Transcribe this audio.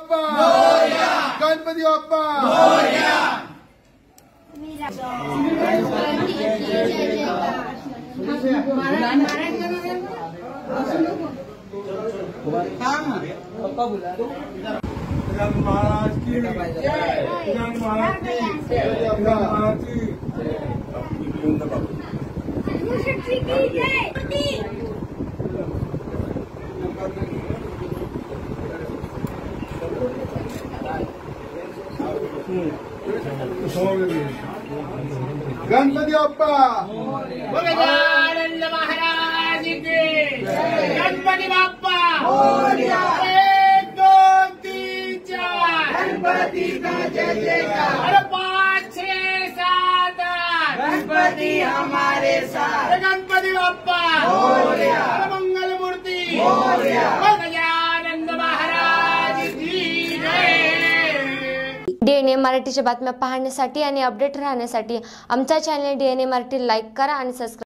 बाप्पा मोरया, गणपती बाप्पा मोरया। महाराज की जय, महाराज की जय, महाराज की गणपती बाप्पा गजानन महाराज की गणपती बाप्पा 1 2 3 4 गणपती का जय जयकार। अरे 5 6 7 गणपती हमारे साथ। गणपती बाप्पा मंगल मूर्ति गजानन महाराज की जय। डीएनए मराठीच्या बातम्या पाहण्यासाठी आणि अपडेट राहण्यासाठी आमचा चॅनल डीएनए मराठी लाईक करा आणि सबस्क्राइब